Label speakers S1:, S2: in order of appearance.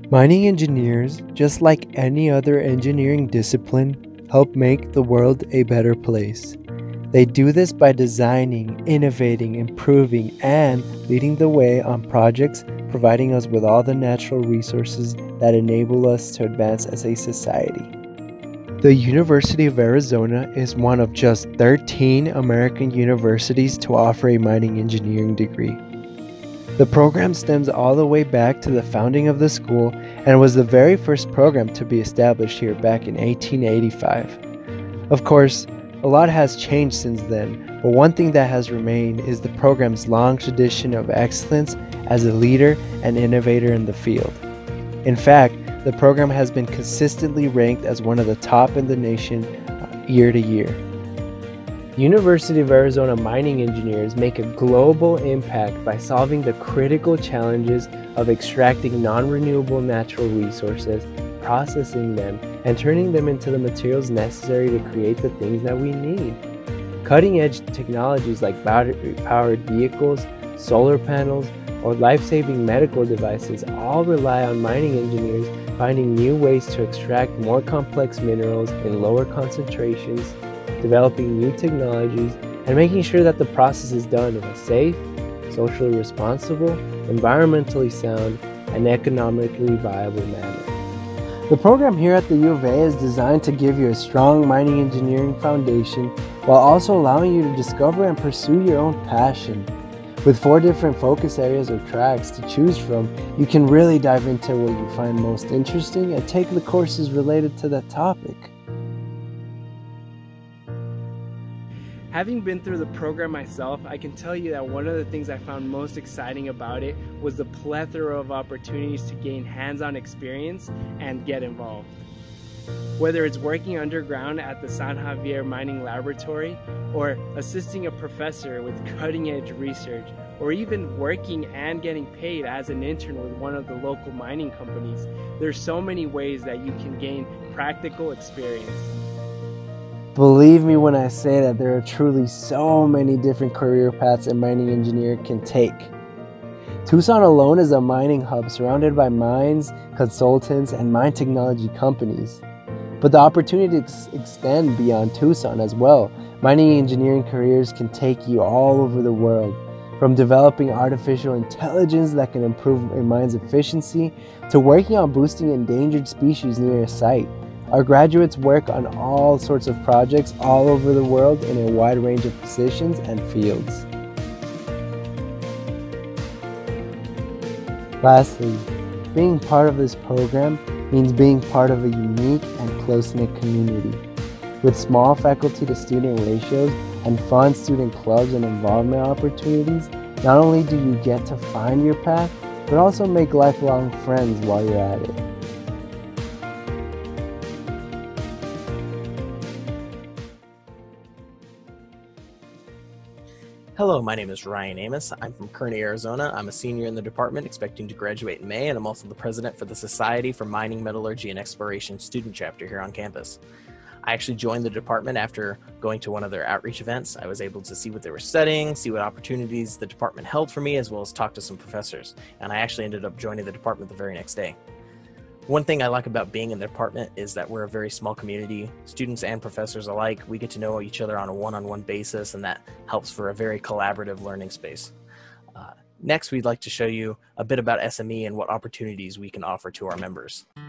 S1: Mining engineers, just like any other engineering discipline, help make the world a better place. They do this by designing, innovating, improving, and leading the way on projects, providing us with all the natural resources that enable us to advance as a society. The University of Arizona is one of just 13 American universities to offer a mining engineering degree. The program stems all the way back to the founding of the school and was the very first program to be established here back in 1885. Of course, a lot has changed since then, but one thing that has remained is the program's long tradition of excellence as a leader and innovator in the field. In fact, the program has been consistently ranked as one of the top in the nation year to year. The University of Arizona mining engineers make a global impact by solving the critical challenges of extracting non-renewable natural resources, processing them, and turning them into the materials necessary to create the things that we need. Cutting-edge technologies like battery-powered vehicles, solar panels, or life-saving medical devices all rely on mining engineers finding new ways to extract more complex minerals in lower concentrations, developing new technologies, and making sure that the process is done in a safe, socially responsible, environmentally sound, and economically viable manner. The program here at the U of A is designed to give you a strong mining engineering foundation while also allowing you to discover and pursue your own passion. With 4 different focus areas or tracks to choose from, you can really dive into what you find most interesting and take the courses related to that topic. Having been through the program myself, I can tell you that one of the things I found most exciting about it was the plethora of opportunities to gain hands-on experience and get involved. Whether it's working underground at the San Javier Mining Laboratory, or assisting a professor with cutting-edge research, or even working and getting paid as an intern with one of the local mining companies, there's so many ways that you can gain practical experience. Believe me when I say that there are truly so many different career paths a mining engineer can take. Tucson alone is a mining hub surrounded by mines, consultants, and mine technology companies. But the opportunities extend beyond Tucson as well. Mining engineering careers can take you all over the world, from developing artificial intelligence that can improve a mine's efficiency to working on boosting endangered species near a site. Our graduates work on all sorts of projects all over the world in a wide range of positions and fields. Lastly, being part of this program means being part of a unique and close-knit community. With small faculty to student ratios and fun student clubs and involvement opportunities, not only do you get to find your path, but also make lifelong friends while you're at it.
S2: Hello, my name is Ryan Amos. I'm from Kearney, Arizona. I'm a senior in the department, expecting to graduate in May, and I'm also the president for the Society for Mining, Metallurgy, and Exploration student chapter here on campus. I actually joined the department after going to one of their outreach events. I was able to see what they were studying, see what opportunities the department held for me, as well as talk to some professors. And I actually ended up joining the department the very next day. One thing I like about being in the department is that we're a very small community. Students and professors alike, we get to know each other on a one-on-one basis, and that helps for a very collaborative learning space. Next, we'd like to show you a bit about SME and what opportunities we can offer to our members.